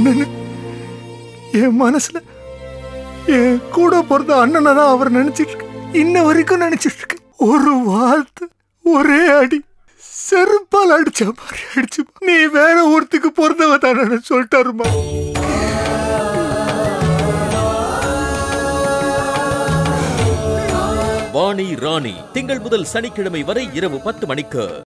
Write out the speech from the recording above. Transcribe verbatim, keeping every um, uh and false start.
அண்ணன் என் மனசுல என் கூட பிறந்த அண்ணனை தான் அவர் நினைச்சிட்டு இருக்கு. இன்ன வரைக்கும் நினைச்சிட்டு இருக்கு. ஒரு வார்த்தை, ஒரே அடி, செருப்பால் அடிச்ச மாதிரி அடிச்சு, நீ வேற ஒருத்துக்கு பிறந்தவ தானே சொல்லிட்டாருமா. வாணி ராணி திங்கள் முதல் சனிக்கிழமை வரை இரவு பத்து மணிக்கு.